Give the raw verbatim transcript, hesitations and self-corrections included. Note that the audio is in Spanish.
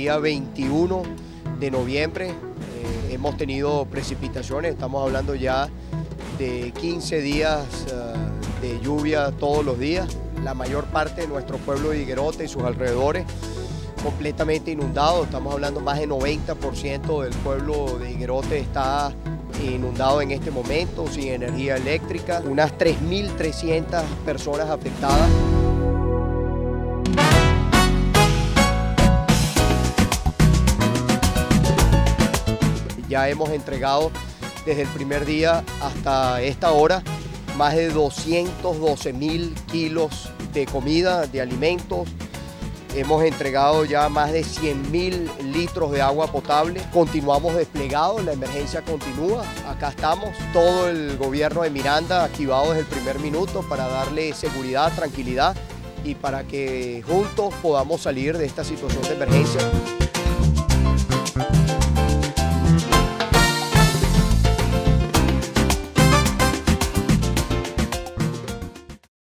día veintiuno de noviembre eh, hemos tenido precipitaciones, estamos hablando ya de quince días uh, de lluvia todos los días. La mayor parte de nuestro pueblo de Higuerote y sus alrededores completamente inundado, estamos hablando más de noventa por ciento del pueblo de Higuerote está inundado en este momento, sin energía eléctrica, unas tres mil trescientas personas afectadas. Ya hemos entregado desde el primer día hasta esta hora más de doscientos doce mil kilos de comida, de alimentos. Hemos entregado ya más de cien mil litros de agua potable. Continuamos desplegados, la emergencia continúa. Acá estamos, todo el gobierno de Miranda activado desde el primer minuto para darle seguridad, tranquilidad y para que juntos podamos salir de esta situación de emergencia.